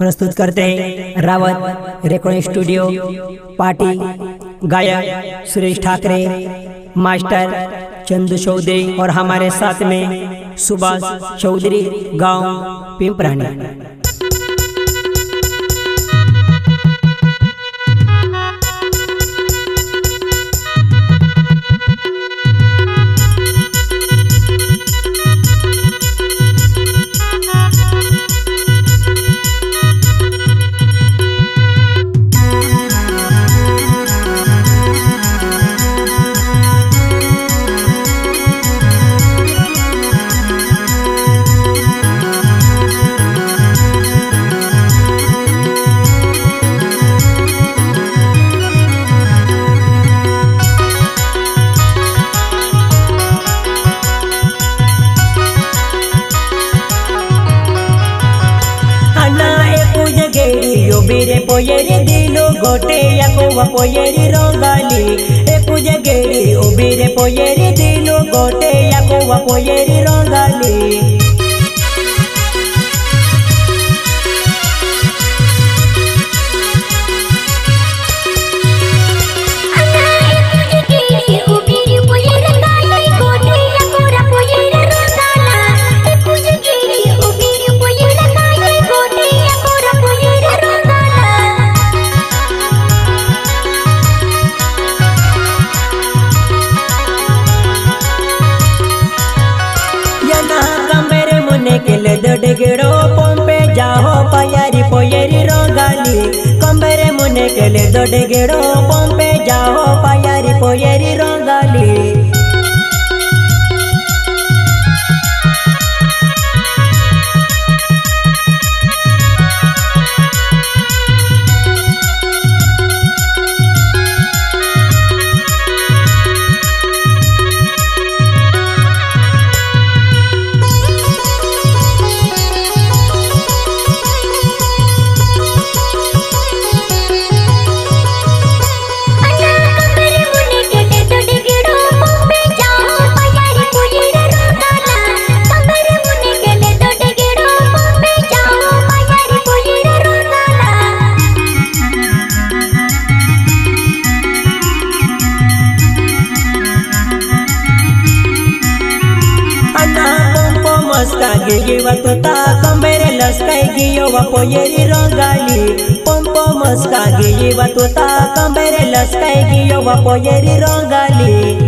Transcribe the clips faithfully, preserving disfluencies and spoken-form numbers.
प्रस्तुत करते हैं रावत रेकॉर्डिंग स्टूडियो पार्टी। गायक सुरेश ठाकरे, मास्टर चंदू चौधरी और हमारे साथ में सुभाष चौधरी, गांव पिंपरानी। बेरे पोयरी दिलो गोटे याको पोयरी रोगाली ए पूजे गेड़ी ओ बेरे पोयरी दिलो गोटे याको पोयरी रोगाली। डेगेड़ो पंपे जाहो पयारी पोयरी रोगाली कंबरे मुने केले दो डेगेड़ो पंपे जाहो पयारी पोयरी रोगाली। गिवा तोता कंबेरे लस्काई गियो वा पोयरी रोगाली पंपो मस्का गिवा तोता कंबेरे लस्काई गियो वा पोयरी रोगाली।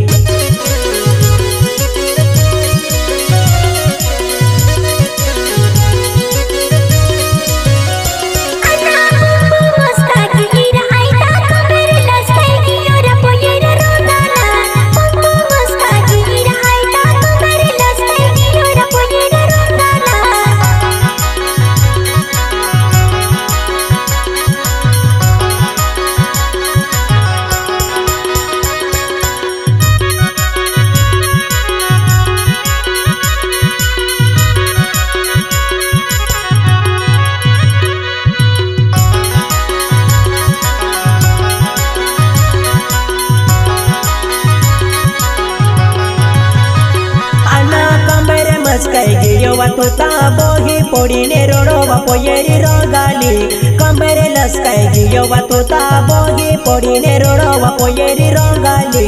तोता बोही पोड़ीने रोड़ो वा पोयरी रोगाली कंबरे लस्काई गियो वा तोता बोही पोड़ीने रोड़ो वा पोयरी रोगाली।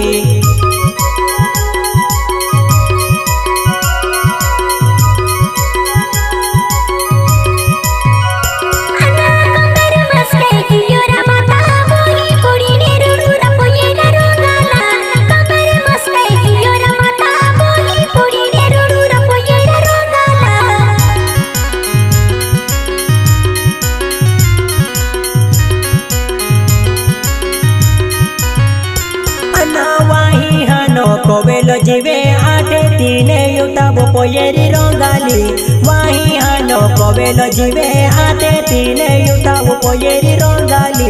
कोवेलो जीवे आटे तीने युताबो पोयरी रोगाली वाही हानो कोवेलो जीवे आटे तीने युताबो पोयरी रोगाली।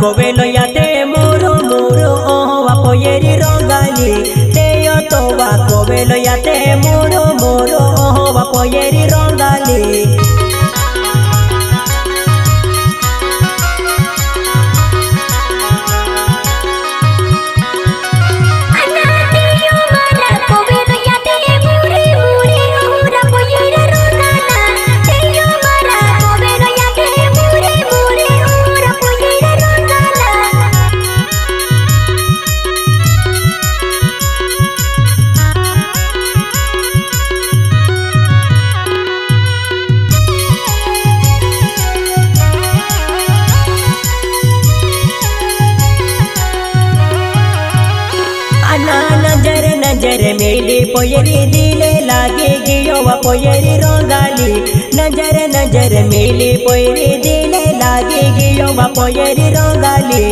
कोवेलो याते मोरो मोरो ओवा पोयेरी रोगाली तेयो तोवा कोवेलो याते मोरो मोरो ओवा पोयेरी रोगाली नजर नजर मेली पोयरी दिले लागे गियो वा पोयरी रोगाली नजर नजर मेली पोयरी दिले लागे गियो वा पोयरी रोगाली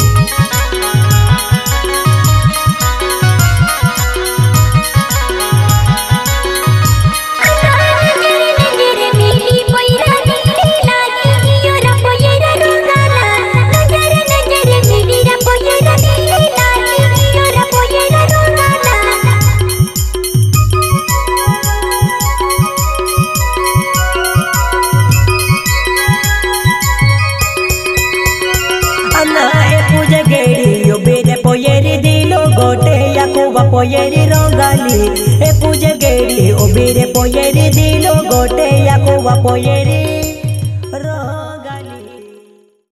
पोयरी दिलो गोटे याकुबा पोयरी रोगाली ए पूजे गेड़ी ओ बीरे पोयरी दिलो गोटे याकुबा पोयरी